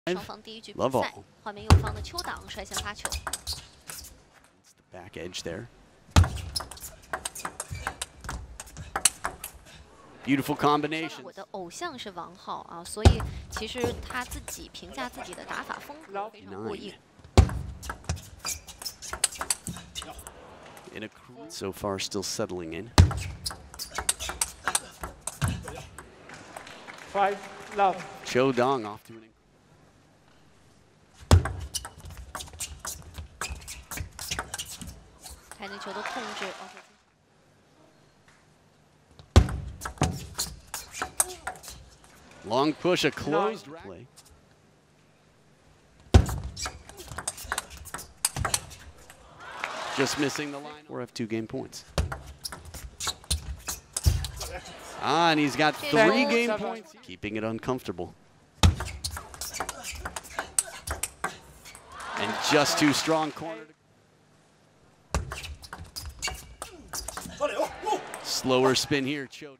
双方第一局比赛，画面右方的邱党率先发球。 It's the back edge there. Beautiful combination. 我的偶像是王皓啊，所以其实他自己评价自己的打法风格非常过硬。 In a so far still settling in. 5 love. Cho Dong off to an. 看这球的控制。 Long push, a closed play. Just missing the line. Or have 2 game points. And he's got 3 game points. Keeping it uncomfortable. And just too strong corner. Slower spin here, Cho.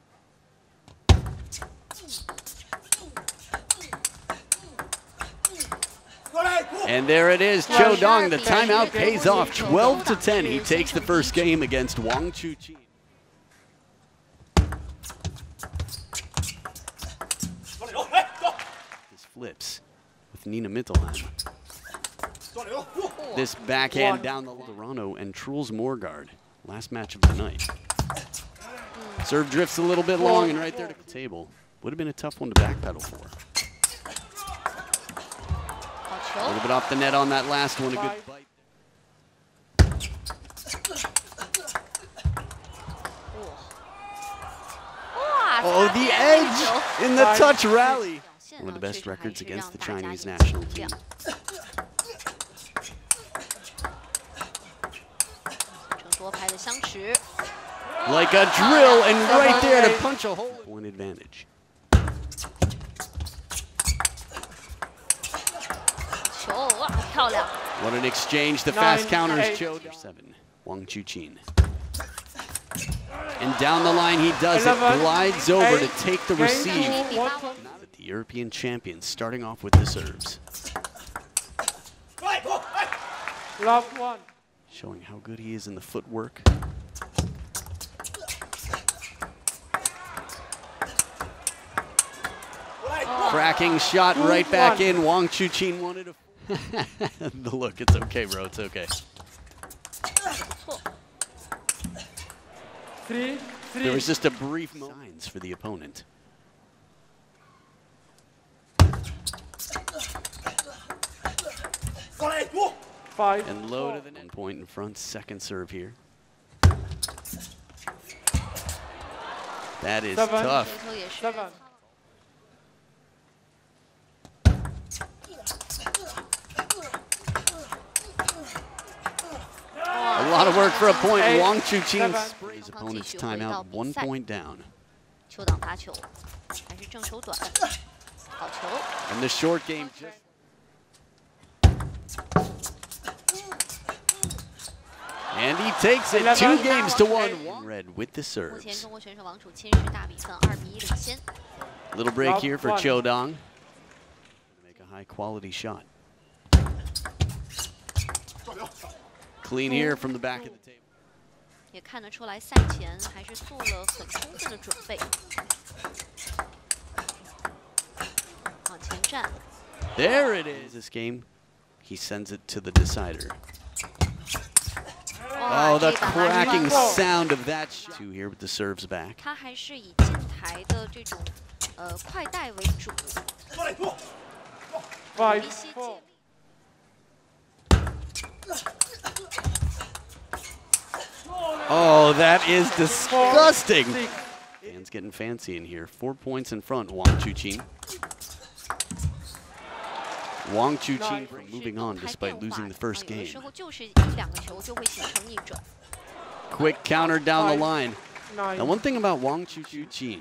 And there it is, Cho Dong. The timeout pays off. 12-10. He takes the first game against Wang Chuqin. This flips with Nina Mittelheim. This backhand down the Lorano and Truls Morgard. Last match of the night. Serve drifts a little bit long and right there to the table. Would have been a tough one to backpedal for. A little bit off the net on that last one. A good bite. Oh, the edge in the touch rally. One of the best records against the Chinese national team. Like a drill and right there to punch a hole. Point advantage. What an exchange. The fast counters, Cho. 7, Wang Chuqin. And down the line he does it. Glides over to take the receive. The European champion starting off with the serves. Love 1. Showing how good he is in the footwork. Cracking shot right back in. Wang Chuqin wanted a... The look, it's okay, bro, it's okay. 3. There was just a brief signs for the opponent. 5. And low to the net. 1 point in front, second serve here. That is 7. tough. 7. A lot of work for a point. Wang Chuqin his opponent's timeout, 1 point down. And the short game just... And he takes it 2 games to 1. Red with the serves. Little break here for Cho Dong. Make a high quality shot. Clean here from the back of the table. 也看得出来，赛前还是做了很充分的准备。往前站。 There it is. This game, he sends it to the decider. Oh, the cracking sound of that shot. 2 here with the serves back. 他还是以近台的这种快带为主。 5. 一些借力。 Oh, that is disgusting. Fans getting fancy in here. 4 points in front, Wang Chuqin. Wang Chuqin moving on despite losing the first game. Quick counter down the line. Now, one thing about Wang Chuqin.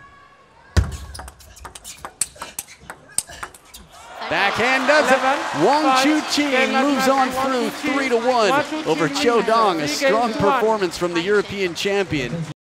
Backhand does it. Wang Chuqin moves on through 3-1 over Cho Dong. A strong performance from the European champion.